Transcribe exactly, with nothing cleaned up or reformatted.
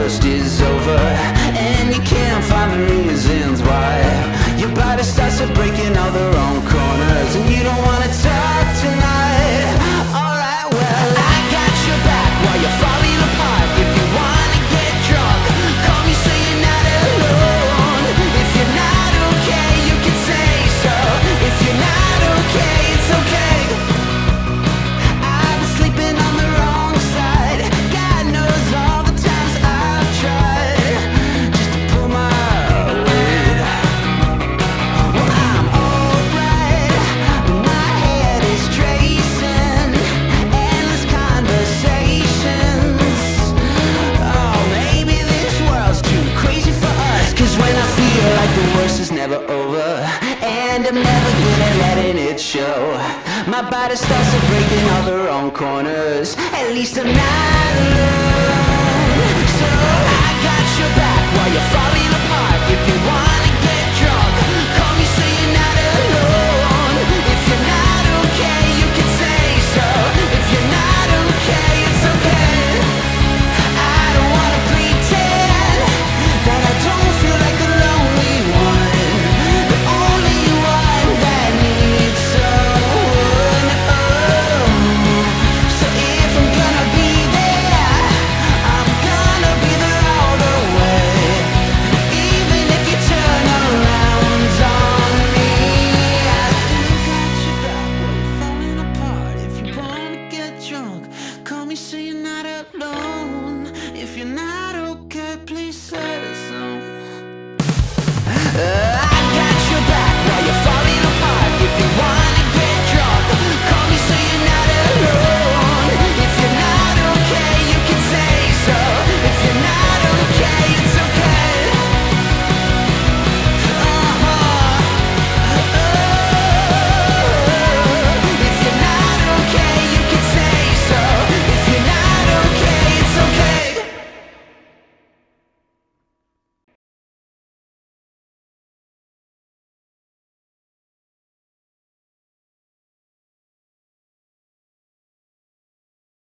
worst is over, and you can't find the reasons why. Your body starts to breaking all the wrong corners, and you don't wanna talk tonight. Alright, well, I got your back while you're falling apart. If you wanna get drunk, call me so you're not alone. If you're not okay, you can say so. If you're not okay, it's okay. I've been sleeping on the wrong side. God knows all the times I've tried just to pull my weight. Well, I'm alright, but my head is tracing endless conversations. Oh, maybe this world's too crazy for us. Cause when I feel like the worst is never over, and I'm never good at letting it show, my body starts to break in all the wrong corners. At least I'm not alone. So I got your back while you're falling apart. If you want